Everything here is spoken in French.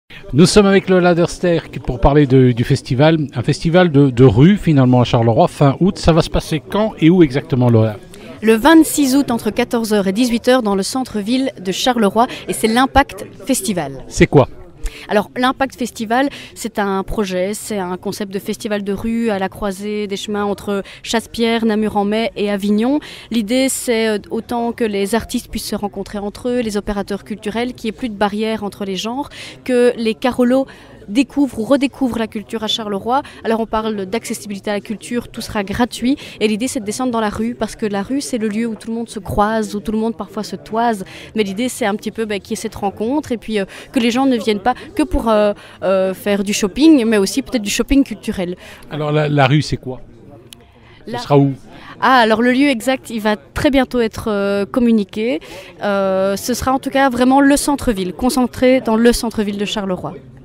Nous sommes avec Lola Derster pour parler du festival, un festival de rue finalement à Charleroi, fin août. Ça va se passer quand et où exactement, Lola? Le 26 août entre 14 h et 18 h dans le centre-ville de Charleroi et c'est l'Impact Festival. C'est quoi? Alors l'Impact Festival, c'est un projet, c'est un concept de festival de rue à la croisée des chemins entre Chassepierre, Namur-en-Metz et Avignon. L'idée, c'est autant que les artistes puissent se rencontrer entre eux, les opérateurs culturels, qu'il n'y ait plus de barrières entre les genres, que les carolos découvrent ou redécouvrent la culture à Charleroi. Alors on parle d'accessibilité à la culture, tout sera gratuit et l'idée c'est de descendre dans la rue parce que la rue c'est le lieu où tout le monde se croise, où tout le monde parfois se toise, mais l'idée c'est un petit peu qu'il y ait cette rencontre et puis que les gens ne viennent pas que pour faire du shopping mais aussi peut-être du shopping culturel. Alors la rue c'est quoi? Ce sera où? Alors le lieu exact, il va très bientôt être communiqué. Ce sera en tout cas vraiment le centre-ville, concentré dans le centre-ville de Charleroi.